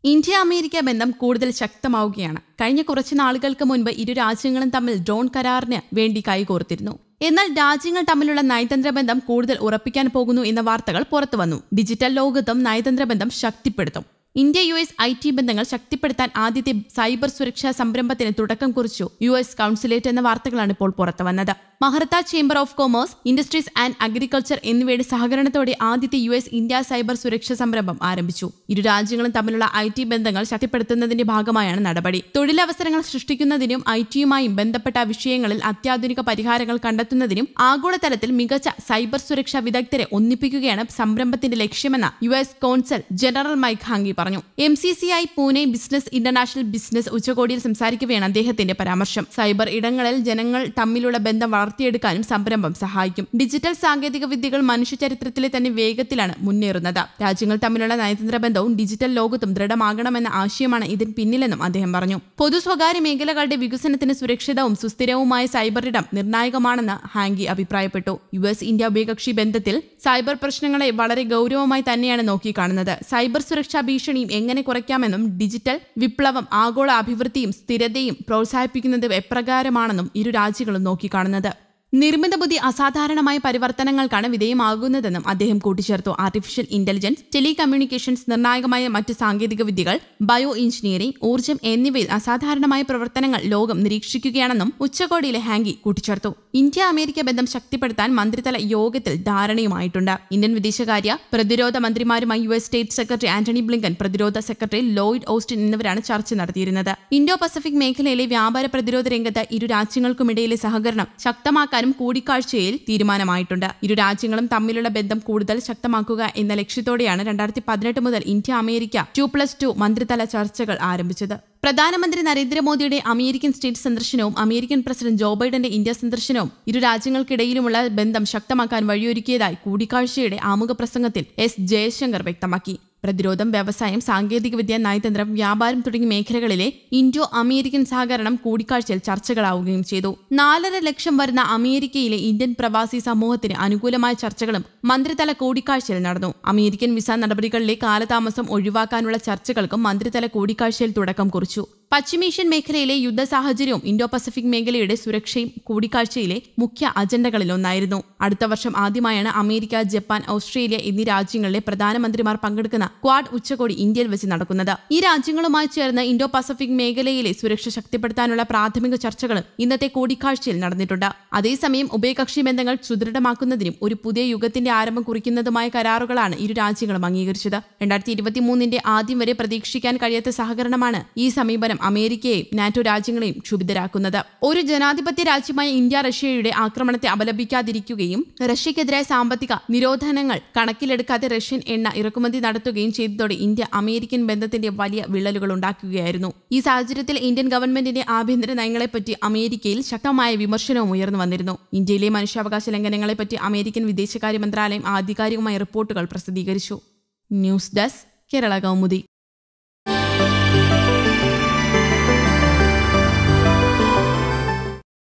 India America ബന്ധം കൂടുതൽ ശക്തമാവുകയാണ്. കഴിഞ്ഞ കുറച്ച് നാളുകൾക്ക് മുൻപ് ഇരു രാജ്യങ്ങളും തമ്മിൽ ഡ്രോൺ കരാറിന് വേണ്ടി കൈകോർത്തിരുന്നു. എന്നാൽ രാജ്യങ്ങൾ തമ്മിലുള്ള നയതന്ത്ര ബന്ധം കൂടുതൽ ഉറപ്പിക്കാൻ പോകുന്നു എന്ന വാർത്തകൾ പുറത്തുവന്നു. ഡിജിറ്റൽ ലോകത്തും നയതന്ത്ര ബന്ധം ശക്തിപ്പെടുത്തും. ഇന്ത്യ US IT ബന്ധങ്ങൾ ശക്തിപ്പെടുത്താൻ ആദ്യത്തെ സൈബർ സുരക്ഷാ സംരംഭത്തിന് തുടക്കം കുറിച്ചു US കൌൺസിലേറ്റ് എന്ന വാർത്തകളാണ് ഇപ്പോൾ പുറത്തുവന്നത്. Mahratta chamber of commerce, industries and agriculture എന്നിവയുടെ സഹകരണത്തോടെ ആദ്യത്തെ US ഇന്ത്യ സൈബർ സുരക്ഷാ സംരംഭം ആരംഭിച്ചു. ഇരു രാജ്യങ്ങളും തമ്മിലുള്ള IT ബന്ധങ്ങൾ ശക്തിപ്പെടുത്തുന്നതിന്റെ ഭാഗമായാണ് നടപടി. തൊഴിലവസരങ്ങൾ സൃഷ്ടിക്കുന്നതിനും ITയുമായും ബന്ധപ്പെട്ട വിഷയങ്ങളിൽ അത്യാധുനിക പരിഹാരങ്ങൾ കണ്ടെത്തുന്നതിനും ആഗോളതലത്തിൽ മികച്ച സൈബർ സുരക്ഷാ വിദഗ്ധരെ ഒന്നിപ്പിക്കുകയാണ് സംരംഭത്തിന്റെ ലക്ഷ്യമെന്ന് US consul general Mike Hankey പറഞ്ഞു. MCCI Pune business international business ഉച്ചകോടിയിൽ സംസാരിക്കവെയാണ് അദ്ദേഹത്തിന്റെ പരാമർശം. സൈബർ ഇടങ്ങളിൽ ജനങ്ങൾ തമ്മിലുള്ള ബന്ധം വളർത്തിയെടുക്കാനും സംരംഭം സഹായിക്കും. ഡിജിറ്റൽ സാങ്കേതിക വിദ്യകൾ മനുഷ്യചരിത്രത്തിലെ തന്നെ വേഗത്തിലാണ് മുന്നേറുന്നത്. രാജ്യങ്ങൾ തമ്മിലുള്ള നയതന്ത്ര ബന്ധവും ഡിജിറ്റൽ ലോകത്തും ദൃഢമാകണമെന്ന ആശയമാണ് ഇതിന് പിന്നിലെന്നും അദ്ദേഹം പറഞ്ഞു. പൊതു സ്വകാര്യ മേഖലകളുടെ വികസനത്തിന് സുരക്ഷിതവും സുസ്ഥിരവുമായ സൈബർ ഇടം നിർണായകമാണെന്ന് ഹാങ്കി അഭിപ്രായപ്പെട്ടു. US ഇന്ത്യ ഉഭയകക്ഷി ബന്ധത്തിൽ സൈബർ പ്രശ്നങ്ങളെ വളരെ ഗൗരവമായി തന്നെയാണ് നോക്കിക്കാണുന്നത്. സൈബർ സുരക്ഷാ ഭീഷണിയും എങ്ങനെ കുറയ്ക്കാമെന്നും ഡിജിറ്റൽ വിപ്ലവം ആഗോള അഭിവൃദ്ധിയും സ്ഥിരതയും പ്രോത്സാഹിപ്പിക്കുന്നത് എപ്രകാരമാണെന്നും ഇരു രാജ്യങ്ങളും നോക്കിക്കാണുന്നത്. നിർമ്മിത ബുദ്ധി അസാധാരണമായ പരിവർത്തനങ്ങൾക്കാണ് വിധേയമാകുന്നതെന്നും അദ്ദേഹം കൂട്ടിച്ചേർത്തു. ആർട്ടിഫിഷ്യൽ ഇന്റലിജൻസ്, ടെലികമ്മ്യൂണിക്കേഷൻസ്, നിർണായകമായ മറ്റ് സാങ്കേതിക വിദ്യകൾ, ബയോ എഞ്ചിനീയറിംഗ്, ഊർജ്ജം എന്നിവയിൽ അസാധാരണമായ പ്രവർത്തനങ്ങൾ ലോകം നിരീക്ഷിക്കുകയാണെന്നും ഉച്ചകോടിയിലെ ഹാങ്കി കൂട്ടിച്ചേർത്തു. ഇന്ത്യ അമേരിക്ക ബന്ധം ശക്തിപ്പെടുത്താൻ മന്ത്രിതല യോഗത്തിൽ ധാരണയുമായിട്ടുണ്ട്. ഇന്ത്യൻ വിദേശകാര്യ പ്രതിരോധ മന്ത്രിമാരുമായി US state secretary Antony Blinken, പ്രതിരോധ സെക്രട്ടറി ലോയിഡ് ഓസ്റ്റിൻ എന്നിവരാണ് ചർച്ച നടത്തിയിരുന്നത്. ഇൻഡോ പസഫിക് മേഖലയിലെ വ്യാപാര പ്രതിരോധ രംഗത്ത് ഇരു രാജ്യങ്ങൾക്കുമിടയിലെ സഹകരണം ശക്തമാക്കാൻ കൂടിക്കാഴ്ചയിൽ തീരുമാനമായിട്ടുണ്ട്. ഇരു രാജ്യങ്ങളും തമ്മിലുള്ള ബന്ധം കൂടുതൽ ശക്തമാക്കുക എന്ന ലക്ഷ്യത്തോടെയാണ് 2018 മുതൽ ഇന്ത്യ അമേരിക്ക 2+2 മന്ത്രിതല ചർച്ചകൾ ആരംഭിച്ചത്. പ്രധാനമന്ത്രി നരേന്ദ്രമോദിയുടെ അമേരിക്കൻ സ്റ്റേറ്റ് സന്ദർശനവും അമേരിക്കൻ പ്രസിഡന്റ് ജോ ബൈഡന്റെ ഇന്ത്യ സന്ദർശനവും ഇരു രാജ്യങ്ങൾക്കിടയിലുമുള്ള ബന്ധം ശക്തമാക്കാൻ വഴിയൊരുക്കിയതായി കൂടിക്കാഴ്ചയുടെ ആമുഖ പ്രസംഗത്തിൽ S ജയശങ്കർ വ്യക്തമാക്കി. പ്രതിരോധം, വ്യവസായം, സാങ്കേതികവിദ്യ, നയതന്ത്രം, വ്യാപാരം തുടങ്ങിയ മേഖലകളിലെ ഇൻഡോ അമേരിക്കൻ സഹകരണം കൂടിക്കാഴ്ചയിൽ ചർച്ചകളാവുകയും ചെയ്തു. 4.5 ലക്ഷം വരുന്ന അമേരിക്കയിലെ ഇന്ത്യൻ പ്രവാസി സമൂഹത്തിന് അനുകൂലമായ ചർച്ചകളും മന്ത്രിതല കൂടിക്കാഴ്ചയിൽ നടന്നു. അമേരിക്കൻ വിസ നടപടികളിലെ കാലതാമസം ഒഴിവാക്കാനുള്ള ചർച്ചകൾക്കും മന്ത്രിതല കൂടിക്കാഴ്ചയിൽ തുടക്കം കുറിച്ചു. പശ്ചിമേഷ്യൻ മേഖലയിലെ യുദ്ധ സാഹചര്യവും ഇൻഡോ പസഫിക് മേഖലയുടെ സുരക്ഷയും കൂടിക്കാഴ്ചയിലെ മുഖ്യ അജണ്ടകളിലൊന്നായിരുന്നു. അടുത്ത വർഷം ആദ്യമായാണ് അമേരിക്ക, ജപ്പാൻ, ഓസ്ട്രേലിയ എന്നീ രാജ്യങ്ങളിലെ പ്രധാനമന്ത്രിമാർ പങ്കെടുക്കുന്ന ക്വാഡ് ഉച്ചകോടി ഇന്ത്യയിൽ വെച്ച് നടക്കുന്നത്. ഈ രാജ്യങ്ങളുമായി ചേർന്ന് ഇൻഡോ പസഫിക് മേഖലയിലെ സുരക്ഷ ശക്തിപ്പെടുത്താനുള്ള പ്രാഥമിക ചർച്ചകളും ഇന്നത്തെ കൂടിക്കാഴ്ചയിൽ നടന്നിട്ടുണ്ട്. അതേസമയം ഉഭയകക്ഷി ബന്ധങ്ങൾ സുദൃഢമാക്കുന്നതിനും ഒരു പുതിയ യുഗത്തിന്റെ ആരംഭം കുറിക്കുന്നതുമായ കരാറുകളാണ് ഇരു രാജ്യങ്ങളും അംഗീകരിച്ചത്. 2023 ആദ്യം വരെ പ്രതീക്ഷിക്കാൻ കഴിയാത്ത സഹകരണമാണ് ഈ സമീപനം അമേരിക്കയെയും നാറ്റോ രാജ്യങ്ങളെയും ക്ഷുഭിതരാക്കുന്നത്. ഒരു ജനാധിപത്യ രാജ്യമായ ഇന്ത്യ റഷ്യയുടെ ആക്രമണത്തെ അപലപിക്കാതിരിക്കുകയും റഷ്യക്കെതിരായ സാമ്പത്തിക നിരോധനങ്ങൾ കണക്കിലെടുക്കാതെ റഷ്യൻ എണ്ണ ഇറക്കുമതി നടത്തുകയും ചെയ്തതോടെ ഇന്ത്യ അമേരിക്കൻ ബന്ധത്തിന്റെ വലിയ വിള്ളലുകൾ ഉണ്ടാക്കുകയായിരുന്നു. ഈ സാഹചര്യത്തിൽ ഇന്ത്യൻ ഗവൺമെന്റിന്റെ ആഭ്യന്തര നയങ്ങളെപ്പറ്റി അമേരിക്കയിൽ ശക്തമായ വിമർശനവും ഉയർന്നു വന്നിരുന്നു. ഇന്ത്യയിലെ മനുഷ്യാവകാശ ലംഘനങ്ങളെപ്പറ്റി അമേരിക്കൻ വിദേശകാര്യ മന്ത്രാലയം ആധികാരികമായ റിപ്പോർട്ടുകൾ പ്രസിദ്ധീകരിച്ചു. News desk, Kerala Kaumudi.